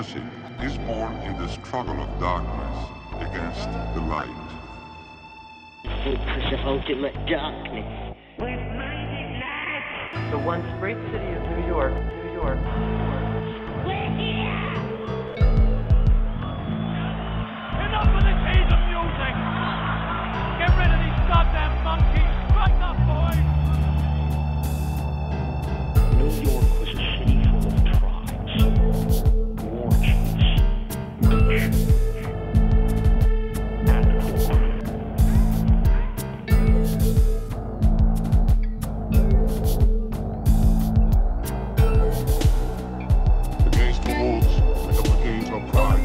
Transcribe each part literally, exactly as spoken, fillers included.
Music is born in the struggle of darkness against the light. Focus of ultimate darkness. We've made it, lads! The once great city of New York, New York, New York. We're here! Enough of the keys of music! Get rid of these goddamn monkeys! Strike up, boys! New York was a city full of tribes, war chiefs, rich, and poor. Against the wolves and up against our pride.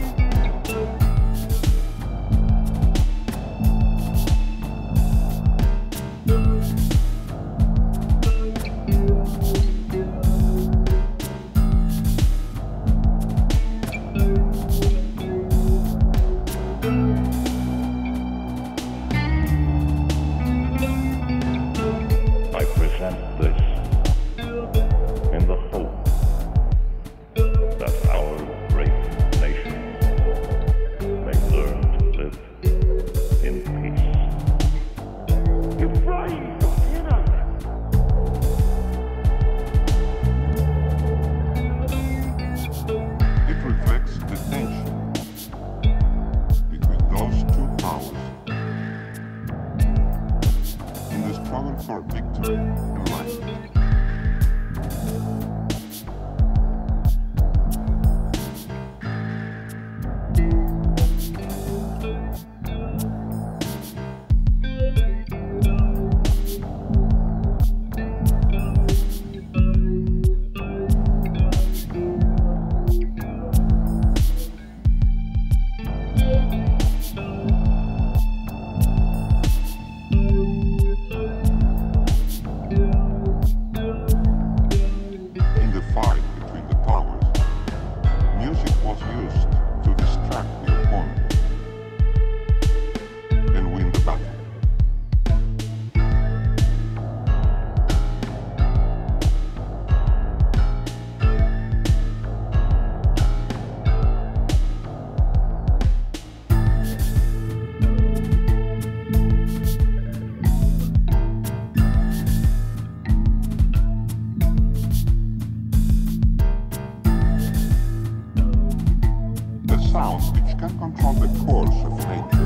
I present this in the hope that our great nation may learn to live in peace. You're flying from dinner! It reflects the tension between those two powers in the struggle for victory in life. In the fight between the powers, music was used to distract the opponent and win the battle. The sound which can control the course of nature